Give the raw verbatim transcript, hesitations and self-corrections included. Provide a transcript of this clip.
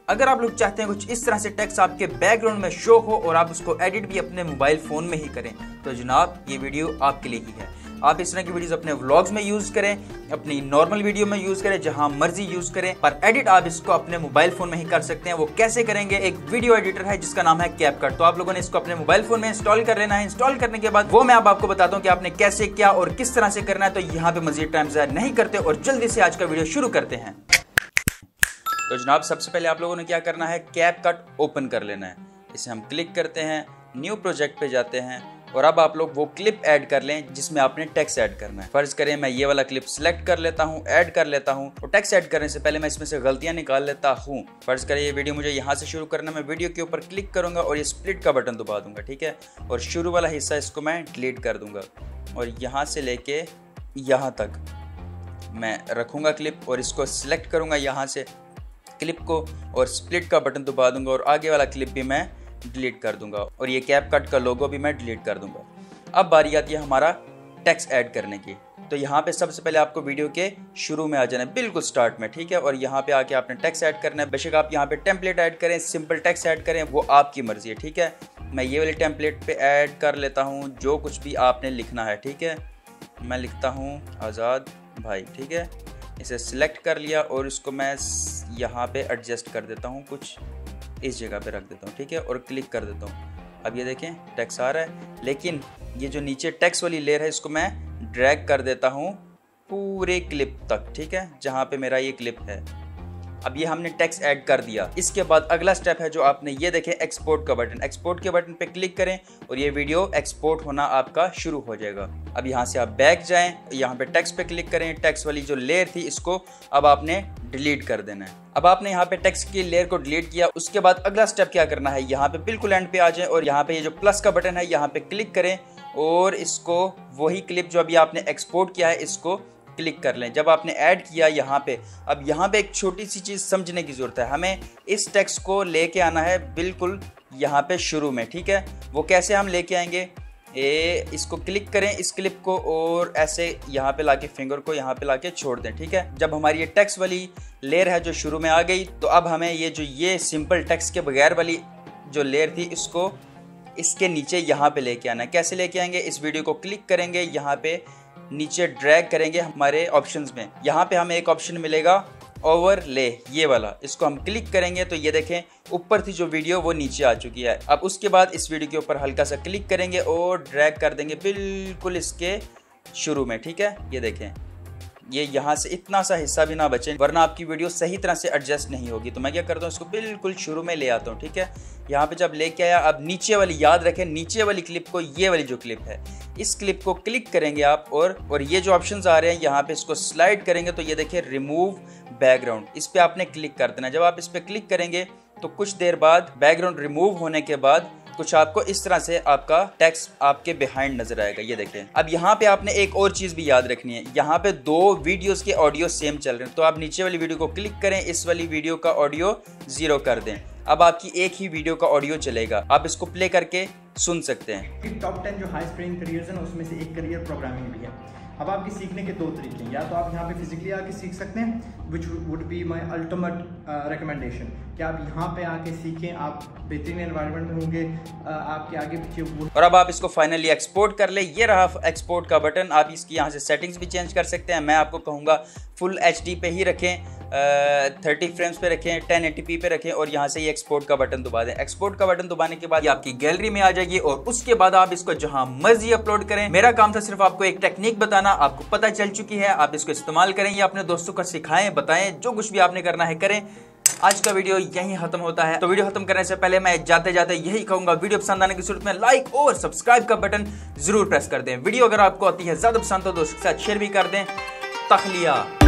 अगर आप लोग चाहते हैं कुछ इस तरह से टेक्स्ट आपके बैकग्राउंड में शो हो और आप उसको एडिट भी अपने मोबाइल फोन में ही करें तो जनाब ये वीडियो आपके लिए ही है। आप इस तरह की वीडियोस अपने व्लॉग्स में यूज करें, अपनी नॉर्मल वीडियो में यूज करें, जहां मर्जी यूज करें, पर एडिट आप इसको अपने मोबाइल फोन में ही कर सकते हैं। वो कैसे करेंगे? एक वीडियो एडिटर है जिसका नाम है कैपकट। तो आप लोगों ने इसको अपने मोबाइल फोन में इंस्टॉल कर लेना है। इंस्टॉल करने के बाद वो मैं अब आपको बताता हूँ कि आपने कैसे क्या और किस तरह से करना है। तो यहाँ पे मजीद टाइम ज़ाया नहीं करते और जल्दी से आज का वीडियो शुरू करते हैं। तो जनाब सबसे पहले आप लोगों ने क्या करना है, कैपकट ओपन कर लेना है। इसे हम क्लिक करते हैं, न्यू प्रोजेक्ट पे जाते हैं और अब आप लोग वो क्लिप ऐड कर लें जिसमें आपने टेक्स्ट ऐड करना है। फर्ज करें मैं ये वाला क्लिप सिलेक्ट कर लेता हूँ, ऐड कर लेता हूँ और टेक्स्ट ऐड करने से पहले मैं इसमें से गलतियाँ निकाल लेता हूँ। फर्ज करें ये वीडियो मुझे यहाँ से शुरू करना, मैं वीडियो के ऊपर क्लिक करूँगा और ये स्प्लिट का बटन दबा दूंगा, ठीक है। और शुरू वाला हिस्सा इसको मैं डिलीट कर दूंगा और यहाँ से लेके यहाँ तक मैं रखूँगा क्लिप और इसको सिलेक्ट करूँगा यहाँ से क्लिप को और स्प्लिट का बटन दबा दूंगा और आगे वाला क्लिप भी मैं डिलीट कर दूंगा और ये कैपकट का लोगो भी मैं डिलीट कर दूंगा। अब बारी आती है हमारा टेक्स्ट ऐड करने की। तो यहाँ पे सबसे पहले आपको वीडियो के शुरू में आ जाना है, बिल्कुल स्टार्ट में, ठीक है। और यहाँ पे आके आपने टेक्स्ट ऐड करना है। बेशक आप यहाँ पे टेम्पलेट ऐड करें, सिंपल टेक्स्ट ऐड करें, वो आपकी मर्जी है, ठीक है। मैं ये वाले टेम्पलेट पे ऐड कर लेता हूँ जो कुछ भी आपने लिखना है, ठीक है। मैं लिखता हूँ आज़ाद भाई, ठीक है। इसे सिलेक्ट कर लिया और इसको मैं यहाँ पे एडजस्ट कर देता हूँ, कुछ इस जगह पे रख देता हूँ, ठीक है। और क्लिक कर देता हूँ। अब ये देखें टेक्स्ट आ रहा है, लेकिन ये जो नीचे टेक्स्ट वाली लेयर है इसको मैं ड्रैग कर देता हूँ पूरे क्लिप तक, ठीक है, जहाँ पे मेरा ये क्लिप है। अब ये हमने टेक्स्ट ऐड कर दिया। इसके बाद अगला स्टेप है जो आपने ये देखें, एक्सपोर्ट का बटन। एक्सपोर्ट के बटन पे क्लिक करें और ये वीडियो एक्सपोर्ट होना आपका शुरू हो जाएगा। अब यहाँ से आप बैक जाएं, यहाँ पे टेक्स्ट पे क्लिक करें। टेक्स्ट वाली जो लेयर थी इसको अब आपने डिलीट कर देना है। अब आपने यहाँ पे टेक्स्ट की लेयर को डिलीट किया। उसके बाद अगला स्टेप क्या करना है, यहाँ पे बिल्कुल एंड पे आ जाए और यहाँ पे ये जो प्लस का बटन है यहाँ पे क्लिक करें और इसको वही क्लिप जो अभी आपने एक्सपोर्ट किया है इसको क्लिक कर लें। जब आपने ऐड किया यहाँ पे, अब यहाँ पे एक छोटी सी चीज़ समझने की ज़रूरत है। हमें इस टेक्स्ट को लेके आना है बिल्कुल यहाँ पे शुरू में, ठीक है। वो कैसे हम लेके आएंगे, ए इसको क्लिक करें इस क्लिप को और ऐसे यहाँ पे लाके फिंगर को यहाँ पे लाके छोड़ दें, ठीक है। जब हमारी ये टेक्स्ट वाली लेयर है जो शुरू में आ गई तो अब हमें ये जो ये सिंपल टेक्स्ट के बगैर वाली जो लेयर थी इसको इसके नीचे यहाँ पे लेके आना है। कैसे लेके आएंगे, इस वीडियो को क्लिक करेंगे, यहाँ पे नीचे ड्रैग करेंगे हमारे ऑप्शंस में। यहाँ पे हमें एक ऑप्शन मिलेगा ओवरले, ये वाला, इसको हम क्लिक करेंगे तो ये देखें ऊपर थी जो वीडियो वो नीचे आ चुकी है। अब उसके बाद इस वीडियो के ऊपर हल्का सा क्लिक करेंगे और ड्रैग कर देंगे बिल्कुल इसके शुरू में, ठीक है। ये देखें ये यहाँ से इतना सा हिस्सा भी ना बचे वरना आपकी वीडियो सही तरह से एडजस्ट नहीं होगी। तो मैं क्या करता हूँ, इसको बिल्कुल शुरू में ले आता हूँ, ठीक है। यहाँ पे जब लेके आया, अब नीचे वाली, याद रखें नीचे वाली क्लिप को, ये वाली जो क्लिप है इस क्लिप को क्लिक करेंगे आप और और ये जो ऑप्शंस आ रहे हैं यहाँ पे इसको स्लाइड करेंगे तो ये देखिए रिमूव बैकग्राउंड, इस पे आपने क्लिक कर देना। जब आप इस पे क्लिक करेंगे तो कुछ देर बाद बैकग्राउंड रिमूव होने के बाद कुछ आपको इस तरह से आपका टेक्स्ट आपके बिहाइंड नजर आएगा, ये देखें। अब यहाँ पे आपने एक और चीज भी याद रखनी है, यहाँ पे दो वीडियोस के ऑडियो सेम चल रहे हैं तो आप नीचे वाली वीडियो को क्लिक करें, इस वाली वीडियो का ऑडियो जीरो कर दें। अब आपकी एक ही वीडियो का ऑडियो चलेगा, आप इसको प्ले करके सुन सकते हैं। टॉप टेन जो हाई स्पेइंग करियर्स हैं उसमें से एक करियर प्रोग्रामिंग भी है। अब आपके सीखने के दो तरीके हैं, या तो आप यहाँ पे फिजिकली आके सीख सकते हैं, which would be my ultimate recommendation, कि आप यहाँ पे आके सीखें, आप बेहतरीन एनवायरनमेंट में होंगे, uh, आपके आगे पीछे। और अब आप इसको फाइनली एक्सपोर्ट कर ले, ये रहा एक्सपोर्ट का बटन। आप इसकी यहाँ से सेटिंग्स भी चेंज कर सकते हैं। मैं आपको कहूँगा फुल एच डी पे ही रखें, थर्टी फ्रेम्स पे रखें, टेन एटी पी पे रखें और यहाँ से ये एक्सपोर्ट का बटन दबा दें। एक्सपोर्ट का बटन दबाने के बाद ये आपकी गैलरी में आ जाएगी और उसके बाद आप इसको जहां मर्जी अपलोड करें। मेरा काम था सिर्फ आपको एक टेक्निक बताना, आपको पता चल चुकी है, आप इसको इस्तेमाल करें या अपने दोस्तों को सिखाएं, बताएं, जो कुछ भी आपने करना है करें। आज का वीडियो यहीं खत्म होता है। तो वीडियो खत्म करने से पहले मैं जाते जाते यही कहूंगा, वीडियो पसंद आने की सूरत में लाइक और सब्सक्राइब का बटन जरूर प्रेस कर दें। वीडियो अगर आपको आती है ज्यादा पसंद तो दोस्तों के साथ शेयर भी कर दें। तखलिया।